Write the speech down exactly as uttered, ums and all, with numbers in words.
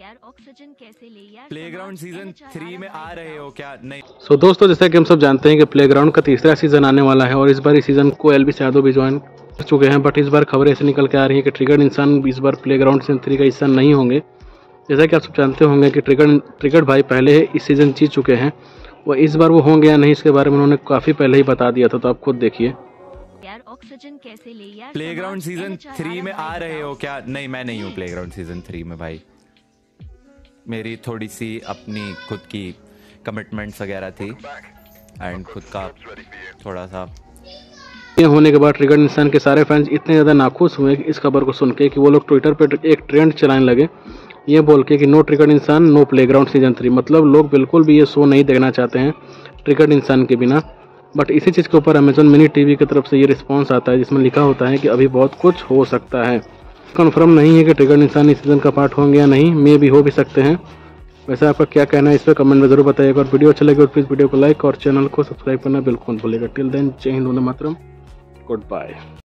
यार ऑक्सीजन कैसे ले यार। प्लेग्राउंड सीजन थ्री में आ रहे हो क्या? नहीं। सो so, दोस्तों जैसा कि हम सब जानते हैं कि प्लेग्राउंड का तीसरा सीजन आने वाला है और इस बार इस सीजन को एलविस यादव भी ज्वाइन कर चुके हैं। बट इस बार खबरें ऐसे निकल के आ रही है कि ट्रिगर्ड इंसान इस बार प्लेग्राउंड सीजन थ्री का हिस्सा नहीं होंगे। जैसा कि आप सब जानते होंगे कि ट्रिगर्ड ट्रिगर्ड भाई पहले इस सीजन जीत चुके हैं, वो इस बार वो होंगे या नहीं इसके बारे में उन्होंने काफ़ी पहले ही बता दिया था, तो आप खुद देखिए। यार ऑक्सीजन कैसे ले यार। प्लेग्राउंड सीजन थ्री में आ रहे हो क्या? नहीं, मैं नहीं हूँ प्लेग्राउंड सीजन थ्री में भाई। मेरी थोड़ी सी अपनी खुद की कमिटमेंट्स वगैरह थी एंड खुद का थोड़ा सा ये होने के बाद ट्रिगर्ड इंसान के सारे फैंस इतने ज़्यादा नाखुश हुए कि इस खबर को सुन के कि वो लोग ट्विटर पे एक ट्रेंड चलाने लगे ये बोल के कि नो ट्रिगर्ड इंसान नो प्लेग्राउंड सीजन थ्री। मतलब लोग बिल्कुल भी ये शो नहीं देखना चाहते हैं ट्रिगर्ड इंसान के बिना। बट इसी चीज़ के ऊपर अमेजॉन मिनी टीवी की तरफ से ये रिस्पांस आता है जिसमें लिखा होता है कि अभी बहुत कुछ हो सकता है। कन्फर्म नहीं है कि ट्रिगर्ड इंसान इस सीजन का पार्ट होंगे या नहीं, मे भी हो भी सकते हैं। वैसे आपका क्या कहना है इस पर कमेंट में जरूर बताइएगा और वीडियो अच्छा लगे तो प्लीज़ वीडियो को लाइक और चैनल को सब्सक्राइब करना बिल्कुल भूलिएगा। Till then Jai Hind Vande Mataram, good bye.